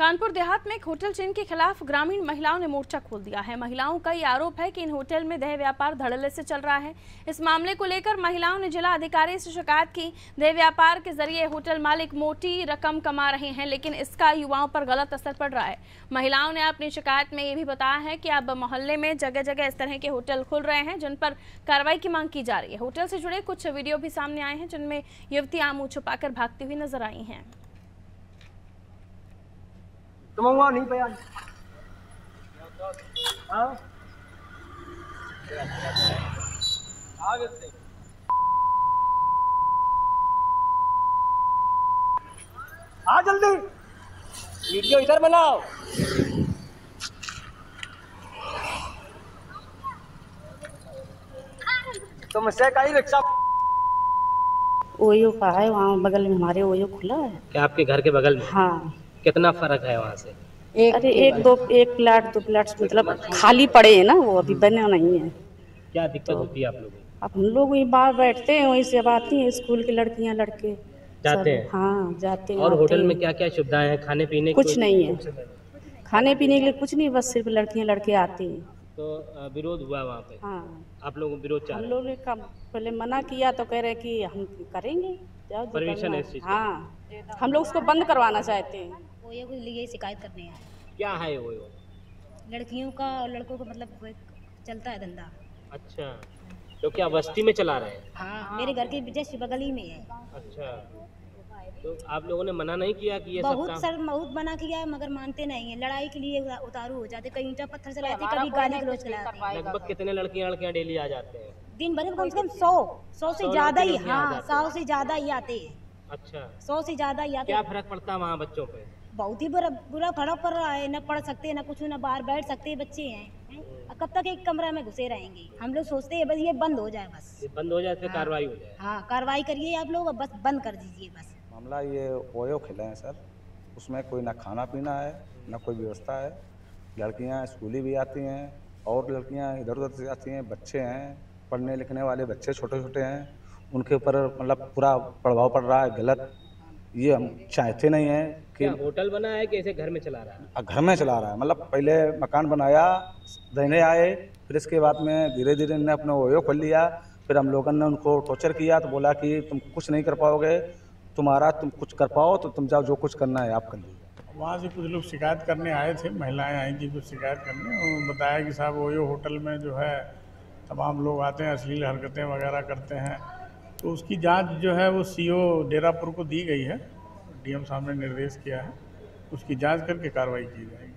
कानपुर देहात में एक hotel chain के खिलाफ ग्रामीण महिलाओं ने मोर्चा खोल दिया है। महिलाओं का ये आरोप है कि इन होटल में देह व्यापार धड़ल्ले से चल रहा है। इस मामले को लेकर महिलाओं ने जिला अधिकारी से शिकायत की। देह व्यापार के जरिए होटल मालिक मोटी रकम कमा रहे हैं, लेकिन इसका युवाओं पर गलत असर पड़ रहा है। महिलाओं ने अपनी शिकायत में ये भी बताया है कि अब मोहल्ले में जगह जगह इस तरह के होटल खुल रहे हैं, जिन पर कार्रवाई की मांग की जा रही है। होटल से जुड़े कुछ वीडियो भी सामने आए हैं, जिनमें युवतियां मुंह छुपाकर भागती हुई नजर आई हैं। तुम वहाँ नहीं पे आ जल्दी वीडियो इधर बनाओ। तुमसे कहीं रिक्शा ओयो का है, वहाँ बगल में हमारे ओयो खुला है। क्या आपके घर के बगल में? हाँ। कितना फर्क है वहाँ से? एक प्लाट 2 प्लाट मतलब खाली पड़े हैं ना, वो अभी बने नहीं है। क्या दिक्कत होती है आप लोगों को? अब हम लोग वहीं बाहर बैठते हैं, वहीं से अब आती हैं स्कूल की लड़कियां लड़के जाते हैं। हाँ जाते हैं। और होटल में क्या क्या सुविधाएं हैं? खाने पीने कुछ नहीं है, खाने पीने के लिए कुछ नहीं, बस सिर्फ लड़कियां लड़के आते हैं। तो विरोध हुआ वहाँ पे? हाँ, आप लोगों को विरोध? हम लोगों ने पहले मना किया तो कह रहे कि हम करेंगे, परमिशन है इस चीज़? हाँ, हम लोग उसको बंद करवाना चाहते हैं। ओयो के लिए शिकायत करनी है। क्या है ओयो? लड़कियों का और लड़कों का मतलब चलता है धंधा। अच्छा, तो क्या बस्ती में चला रहे हैं? हाँ, मेरे घर के जस्ट बगल ही में है। अच्छा, तो आप लोगों ने मना नहीं किया कि ये बहुत मना किया है, मगर मानते नहीं है। लड़ाई के लिए उतारू हो जाते, कहीं ईंटा पत्थर चलाते, कभी गाली गलौज चलाते। लगभग कितने लड़कियां डेली आ जाते हैं? दिन भर में कम से कम 100 से ज्यादा ही। हाँ, 100 से ज्यादा ही आते हैं। अच्छा, 100 से ज्यादा ही आते। क्या फर्क पड़ता है वहाँ बच्चों पे? बहुत ही बुरा फर्क पड़ रहा है। न पढ़ सकते, न कुछ, न बाहर बैठ सकते बच्चे हैं। कब तक एक कमरा में घुसे रहेंगे? हम लोग सोचते हैं बस ये बंद हो जाए, बस ये बंद हो जाए फिर कार्रवाई हो जाए। हाँ, कार्रवाई करिए आप लोग, बस बंद कर दीजिए बस। मामला ये ओयो खिले हैं सर, उसमें कोई ना खाना पीना है ना कोई व्यवस्था है। लड़कियां स्कूली भी आती हैं और लड़कियां इधर उधर से आती हैं, बच्चे हैं पढ़ने लिखने वाले, बच्चे छोटे छोटे हैं, उनके ऊपर मतलब पूरा प्रभाव पड़ रहा है गलत। ये हम चाहते नहीं हैं कि होटल बना है कि ऐसे घर में चला रहा है? घर में चला रहा है, मतलब पहले मकान बनाया, रहने आए, फिर इसके बाद में धीरे धीरे इन्होंने अपना ओयो खोल लिया। फिर हम लोगों ने उनको टॉर्चर किया तो बोला कि तुम कुछ नहीं कर पाओगे, तुम कुछ कर पाओ तो तुम जाओ, जो कुछ करना है आप कर लीजिए। वहाँ से कुछ लोग शिकायत करने आए थे, महिलाएं आई थी कुछ शिकायत करने। उन्होंने बताया कि साहब ओयो होटल में जो है तमाम लोग आते हैं, अश्लील हरकतें वगैरह करते हैं। तो उसकी जांच जो है वो सीओ डेरापुर को दी गई है, डीएम साहब ने निर्देश किया है, उसकी जांच करके कार्रवाई की जाएगी।